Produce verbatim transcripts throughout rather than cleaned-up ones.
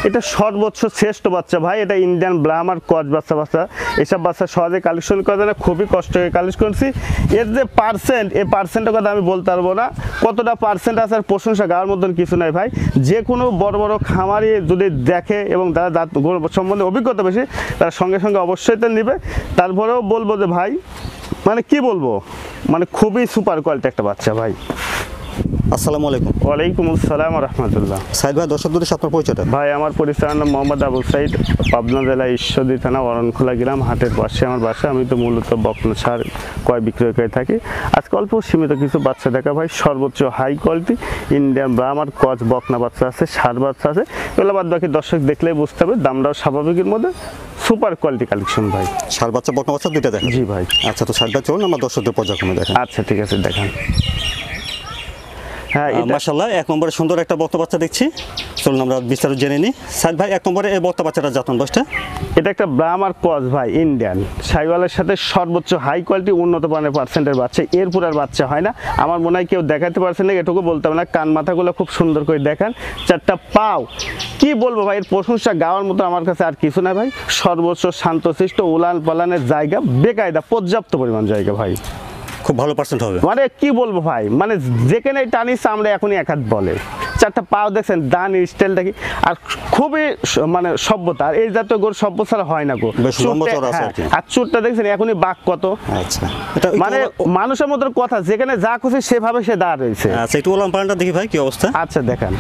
এটা সর্বোচ্চ শ্রেষ্ঠ বাচ্চা ভাই, এটা ইন্ডিয়ান ব্রাহ্মার কচ বাচ্চা বাচ্চা এসব বাচ্চা সহজে কালেকশন করা যায় না, খুবই কষ্ট করে কালেকশন করছি। এর যে পার্সেন্ট, এই পার্সেন্টের কথা আমি বলতে পারবো না কতটা পার্সেন্ট আছে, আর প্রশংসা গাওয়ার মতন কিছু নাই ভাই। যে কোনো বড় বড় খামারি যদি দেখে এবং তারা দাঁত সম্বন্ধে অভিজ্ঞতা বেশি, তারা সঙ্গে সঙ্গে অবশ্যই তো নেবে। তারপরেও বলবো যে ভাই মানে কি বলবো, মানে খুবই সুপার কোয়ালিটি একটা বাচ্চা ভাই। আসসালামু আলাইকুম। ওয়ালাইকুম আসসালাম রহমতুল্লাহ। সাইদ ভাই, দর্শক দূরে আপনার পরিচয়টা? ভাই আমার পরিচয় নাম মোহাম্মদ আবু সাইদ, পাবনা জেলা ঈশ্বরদী থানা অরনখোলা গ্রাম, হাটের পাশে আমার বাসা। আমি তো মূলত বকনা সার ক্রয় বিক্রয় করে থাকি। আজকে অল্প সীমিত কিছু বাচ্চা দেখা ভাই, সর্বোচ্চ হাই কোয়ালিটি ইন্ডিয়ান ব্রাহ্মার কচ বকনা বাচ্চা আছে, ষাট বাচ্চা আছে। এগুলো বাদ বাকি দর্শক দেখলেই বুঝতে হবে, দামটাও স্বাভাবিকের মধ্যে, সুপার কোয়ালিটি কালেকশন ভাই। ষাট বাচ্চা বকনা বাচ্চা দুইটা দেখেন? জি ভাই। আচ্ছা, তো ষাট ভাই চলুন আমার দর্শকদের পর্যায়ক্রমে দেখেন। আচ্ছা ঠিক আছে, দেখান। হ্যাঁ মাশাআল্লাহ, এক নম্বরে সুন্দর একটা বক্তা বাচ্চা দেখছি, চলুন আমরা বিস্তারিত জেনে নিই। সাইদ ভাই, এক নম্বরে এই বক্তা বাচ্চাটা জাতমান বয়সটা? এটা একটা ব্রাহ্মার কচ ভাই, ইন্ডিয়ান সাইওয়ালের সাথে সর্বোচ্চ হাই কোয়ালিটি উন্নত মানের পার্সেন্টের বাচ্চা। এরপর আর বাচ্চা হয় না, আমার মনে হয় কেউ দেখাতে পারছে না, এটুকু বলতে হবে না। কান মাথাগুলো খুব সুন্দর করে দেখান, চারটা পাও কি বলবো ভাই, এর প্রশংসা গাওয়ার মতো আমার কাছে আর কিছু না ভাই। সর্বোচ্চ শান্তশিষ্ট, উলান পালানের জায়গা বেকায়দা, পর্যাপ্ত পরিমাণ জায়গা ভাই, খুব ভালো পার্সেন্ট হবে। মানে কি বলবো ভাই, মানে যেখানে টানিস আমরা এখনই এক হাত বলে। চারটা পাও দেখছেন, দান স্টাইলটা কি, আর খুবই মানে সভ্যতা। আর এই জাতীয় গরু সভ্য ছাড়া হয় না গো। আর চুটটা দেখছেন এখনই বাঘ কত, আচ্ছা মানে মানুষের মতো কথা, যেখানে যা খুশি সেভাবে সে দাঁড় রয়েছে। আচ্ছা, একটু ওলান পালানটা দেখি ভাই কি অবস্থা। আচ্ছা দেখেন,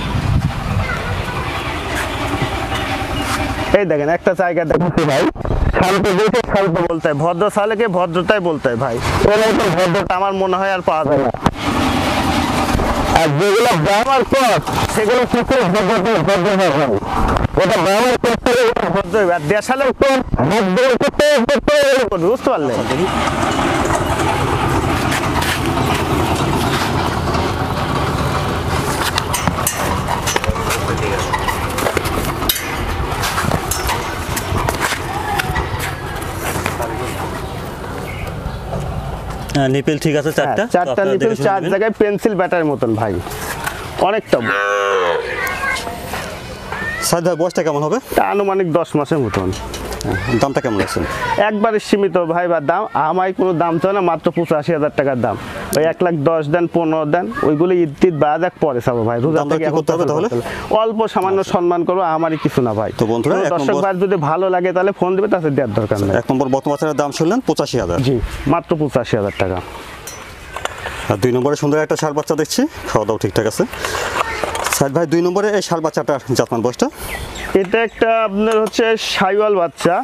এই দেখেন একটা জায়গা দেখুন ভাই, শান্ত বলতে শান্ত বলতে হয়, ভদ্র সালেকে ভদ্রতাই বলতে হয় ভাই। ভদ্রতা আমার মনে হয় আর পাওয়া যায় না। আর যেগুলো ব্রাহ্মার কচ সেগুলো কিছু ভদ্রতা ভদ্র হয়, ওটা ব্রাহ্মার কচ থেকে ভদ্র হবে। আর দেশালের কচ বুঝতে পারলেন? নিপেল ঠিক আছে, চারটা চারটা নিপেল, চার জায়গায় পেন্সিল ব্যাটার মতন ভাই, অনেকটা। সাইদ ভাই, বয়সটা কেমন হবে? আনুমানিক দশ মাসের মতন। দামটা কেমন আছে? একবারে সীমিত ভাই, বা দাম আমায় কোনো দাম চায় না, মাত্র পঁচাশি হাজার টাকার দাম। ওই এক লাখ দশ দেন, পনেরো দেন, ওইগুলো ঈদ ঈদ বাদ এক পরে চাবো ভাই। অল্প সামান্য সম্মান করবো, আমারই কিছু না ভাই। তো বন্ধুরা, দর্শক ভাই যদি ভালো লাগে তাহলে ফোন দিবে, তাতে দেওয়ার দরকার নেই। এক নম্বর বর্তমান বাচ্চার দাম শুনলেন পঁচাশি হাজার? জি, মাত্র পঁচাশি হাজার টাকা। আর দুই নম্বরে সুন্দর একটা ষাঁড় বাচ্চা দেখছি, খাওয়া দাওয়া ঠিকঠাক আছে। সাইদ ভাই, দুই নম্বরে এই ষাঁড় বাচ্চাটার জাতমান বয়সটা? এটা একটা আপনার হচ্ছে সাইওয়াল বাচ্চা,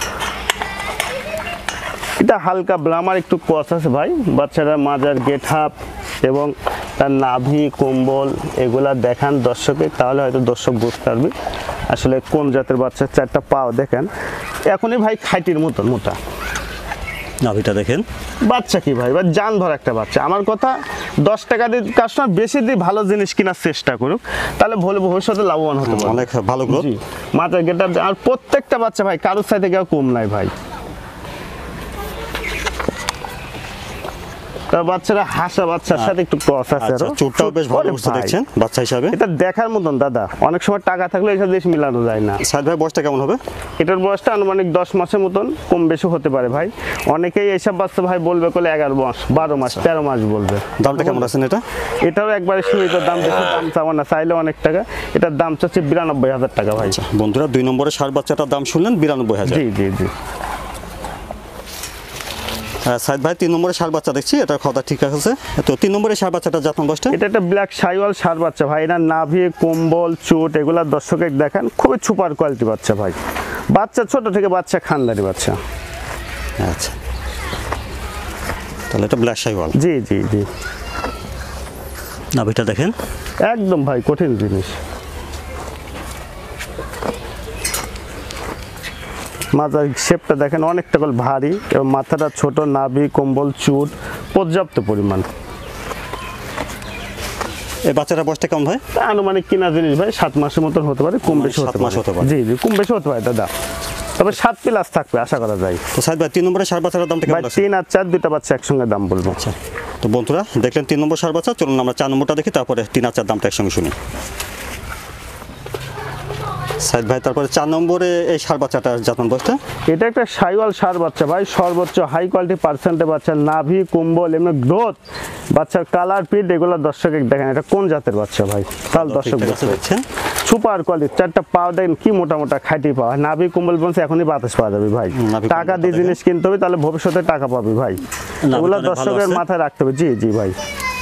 এটা হালকা ব্রাহ্মার একটু কচ আছে ভাই। বাচ্চাটার মাজার গেট আপ এবং তার নাভি কম্বল এগুলা দেখান দর্শকে, তাহলে হয়তো দর্শক বুঝতে পারবে আসলে কোন জাতের বাচ্চা। চারটা পাও দেখেন, এখনই ভাই খাইটির মতন মোটা। নাভিটা দেখেন, বাচ্চা কি ভাই, বা জান ধর একটা বাচ্চা। আমার কথা, দশ টাকা দিয়ে কাস্টমার বেশি দিয়ে ভালো জিনিস কেনার চেষ্টা করুক, তাহলে ভুল ভবিষ্যতে লাভবান হতে পারে। অনেক ভালো গ্রোথ, মাথার গেট আপ। আর প্রত্যেকটা বাচ্চা ভাই কারোর সাথে কেউ কম নাই ভাই। বাচ্চারা হাসা, বাচ্চার সাথে একটু ক্রস আছে, চোটটাও বেশ ভালো অবস্থা দেখছেন বাচ্চা হিসাবে। এটা দেখার মতন দাদা, অনেক সময় টাকা থাকলে এইসব জিনিস মিলানো যায় না। সাইদ ভাই, বয়সটা কেমন হবে? এটার বয়সটা আনুমানিক দশ মাসের মতন, কম বেশি হতে পারে ভাই। অনেকেই এইসব বাচ্চা ভাই বলবে বলে এগারো মাস, বারো মাস, তেরো মাস বলবে। দামটা কেমন আছেন এটা? এটারও একবারে সীমিত দাম, বেশি দাম চাওয়া না, চাইলে অনেক টাকা। এটার দাম চাচ্ছে বিরানব্বই হাজার টাকা ভাই। বন্ধুরা, দুই নম্বরে ষাঁড় বাচ্চাটার দাম শুনলেন বিরানব্বই হাজার। জি জি জি। সাইদ ভাই, তিন নম্বরে ষাঁড় বাচ্চা দেখছি, এটা খাওয়া ঠিক আছে। তো তিন নম্বরে ষাঁড় বাচ্চাটা জাতমান বয়সটা? এটা একটা ব্ল্যাক সাইওয়াল ষাঁড় বাচ্চা ভাই। এটা নাভি কম্বল চোট এগুলা দর্শকের দেখান, খুবই সুপার কোয়ালিটি বাচ্চা ভাই। বাচ্চা ছোট থেকে বাচ্চা খানদারি বাচ্চা। আচ্ছা, তাহলে এটা ব্ল্যাক সাইওয়াল? জি জি জি। নাভিটা দেখেন, একদম ভাই কঠিন জিনিস। মাথার শেপটা দেখেন অনেকটা ভারী, এবং মাথাটা ছোট, নাভি কম্বল চুট পর্যাপ্ত পরিমাণ। এই বাচ্চাটার বয়সটা কেমন ভাই? আনুমানিক কিনা জিনিস ভাই, সাত মাসের মতন হতে পারে, কম বেশি হতে পারে। জি জি, কম বেশি হতে পারে দাদা, তবে সাত প্লাস থাকবে আশা করা যায়। তো সাইদ ভাই, তিন নম্বরে ষাঁড় বাচ্চাটার দামটা কেমন আছে? তিন আর চার দুইটা বাচ্চা একসঙ্গে দাম বলবো। আচ্ছা, তো বন্ধুরা দেখলেন তিন নম্বর ষাঁড় বাচ্চা, চলুন আমরা চার নম্বরটা দেখি, তারপরে তিন আর চার দামটা একসঙ্গে শুনি। সাইদ ভাই তারপরে চার নম্বরে এই ষাঁড় বাচ্চাটার জাতমান বয়সটা? এটা একটা সাইওয়াল ষাঁড় বাচ্চা ভাই, সর্বোচ্চ হাই কোয়ালিটি পার্সেন্টের বাচ্চা, নাভি কুম্বল এমনি গ্রোথ, বাচ্চার কালার পিট এগুলো দর্শক দেখেন এটা কোন জাতের বাচ্চা ভাই, তাহলে দর্শক দেখছেন সুপার কোয়ালিটি, চারটা পাও দেখেন কি মোটা মোটা খাইটি পাওয়া, নাভি কুম্বল বলছে এখনই বাতাস পাওয়া যাবে ভাই, টাকা দিয়ে জিনিস কিনতে হবে তাহলে ভবিষ্যতে টাকা পাবে ভাই, এগুলো দর্শকের মাথায় রাখতে হবে। জি জি ভাই,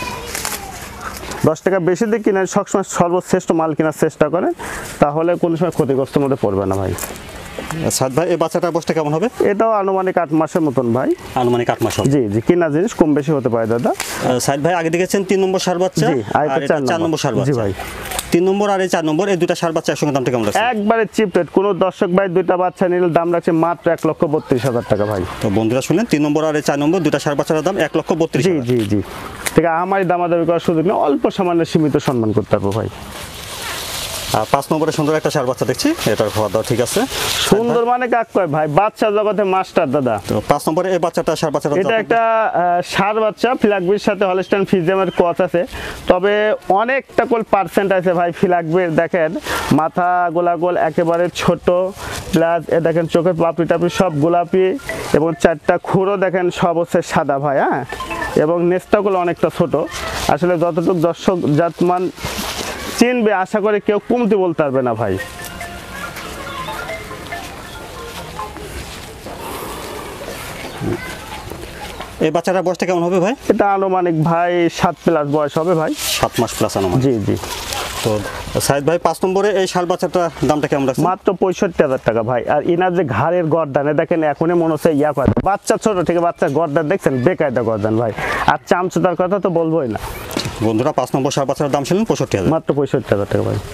দশ টাকা বেশি দিয়ে কিনে সবসময় সর্বশ্রেষ্ঠ মাল কেনার চেষ্টা করেন, তাহলে কোনো সময় ক্ষতিগ্রস্তের মধ্যে পড়বে না ভাই। সাদ ভাই এই বাচ্চাটার বয়সটা কেমন হবে? এটাও আনুমানিক আট মাসের মতন ভাই। আনুমানিক আট মাস হবে। জি জি, কিনা জিনিস কম বেশি হতে পারে দাদা। সাদ ভাই আগে দেখেছেন তিন নম্বর ষাঁড় বাচ্চা, জি আর এটা চার নম্বর ষাঁড় বাচ্চা। জি ভাই, তিন নম্বর আর এই চার নম্বর এই দুটা ষাঁড় বাচ্চা একসঙ্গে দামটা কেমন লাগছে? একবারে চিপ রেট, কোনো দর্শক ভাই দুইটা বাচ্চা নিলে দাম রাখছে মাত্র এক লক্ষ বত্রিশ হাজার টাকা ভাই। তো বন্ধুরা শুনলেন, তিন নম্বর আর এই চার নম্বর দুটা ষাঁড় বাচ্চার দাম এক লক্ষ বত্রিশ। জি জি জি, ঠিক আছে, আমারই দামাদামি করার সুযোগ নেই, অল্প সামান্য সীমিত সম্মান করতে পারবো ভাই। আর পাঁচ নম্বরে সুন্দর একটা ষাঁড় বাচ্চা দেখছি, এটার খাওয়া দাওয়া ঠিক আছে। সুন্দর মানে কাক কয় ভাই, বাচ্চা জগতে মাস্টার দাদা। তো পাঁচ নম্বরে এই বাচ্চাটা ষাঁড় বাচ্চাটা এটা একটা ষাঁড় বাচ্চা, ফ্ল্যাগবির সাথে হলস্টাইন ফ্রিজিয়ামের কচ আছে, তবে অনেকটা কোল পার্সেন্ট আছে ভাই ফ্ল্যাগবির। দেখেন মাথা গোলাগোল একেবারে ছোট, প্লাস এ দেখেন চোখের পাপড়ি টাপড়ি সব গোলাপি, এবং চারটা খুঁড়ো দেখেন সব হচ্ছে সাদা ভাই, হ্যাঁ, এবং নেস্টাগুলো অনেকটা ছোট। আসলে যতটুকু দর্শক জাতমান চিনবে আশা করে কেউ কমতি বলতে পারবে না ভাই। এই বাচ্চাটার বয়সটা কেমন হবে ভাই? এটা আনুমানিক ভাই সাত প্লাস বয়স হবে ভাই। সাত মাস প্লাস আনুমানিক। জি জি। তো সাইদ ভাই পাঁচ নম্বরে এই ষাঁড় বাচ্চাটার দামটা কেমন লাগছে? মাত্র পঁয়ষট্টি হাজার টাকা ভাই। আর ইনার যে ঘাড়ের গর্দানে দেখেন এখনই মনে হচ্ছে ইয়া করে, বাচ্চা ছোট ঠিক আছে, বাচ্চার গর্দান দেখছেন বেকায়দা গর্দান ভাই, আর চামচুতার কথা তো বলবোই না। বন্ধুরা পাঁচ নম্বর ষাঁড় বাচ্চার দাম ছিলেন পঁয়ষট্টি হাজার, মাত্র পঁয়ষট্টি হাজার টাকা ভাই।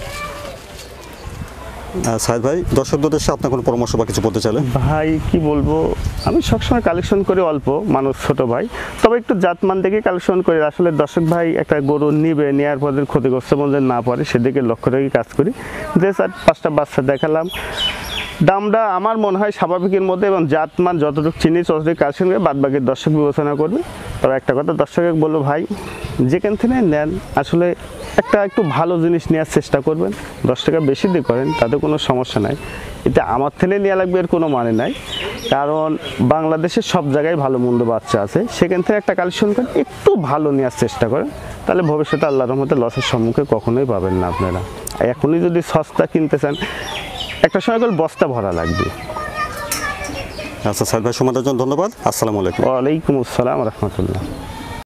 সাইদ ভাই দর্শকদের সাথে আপনার কোনো পরামর্শ বা কিছু বলতে চাইলে? ভাই কি বলবো, আমি সবসময় কালেকশন করি অল্প, মানুষ ছোট ভাই, তবে একটু জাতমান দেখে কালেকশন করি। আসলে দর্শক ভাই একটা গরু নিবে, নেওয়ার পর ক্ষতিগ্রস্ত মধ্যে না পড়ে সেদিকে লক্ষ্য রেখে কাজ করি। যে চার পাঁচটা বাচ্চা দেখালাম, দামটা আমার মনে হয় স্বাভাবিকের মধ্যে, এবং জাতমান যতটুকু চিনি ততটুকু কালেকশন করে বাদ বাকি দর্শক বিবেচনা করবে। তবে একটা কথা দর্শকে বলবো ভাই, যেখান থেকে নেন আসলে একটা একটু ভালো জিনিস নেওয়ার চেষ্টা করবেন। দশ টাকা বেশি দিয়ে করেন তাতে কোনো সমস্যা নাই, এটা আমার থেকে নেওয়া লাগবে এর কোনো মানে নাই, কারণ বাংলাদেশের সব জায়গায় ভালো মন্দ বাচ্চা আছে, সেখান থেকে একটা কালেকশন করেন, একটু ভালো নেওয়ার চেষ্টা করেন, তাহলে ভবিষ্যতে আল্লাহর রহমতে লসের সম্মুখে কখনোই পাবেন না আপনারা। এখনই যদি সস্তা কিনতে চান একটা সময় করে বস্তা ভরা লাগবে। আচ্ছা সাইদ ভাই, সময়ের জন্য ধন্যবাদ। আসসালামু আলাইকুম। ওয়ালাইকুম আসসালাম রহমতুল্লাহ।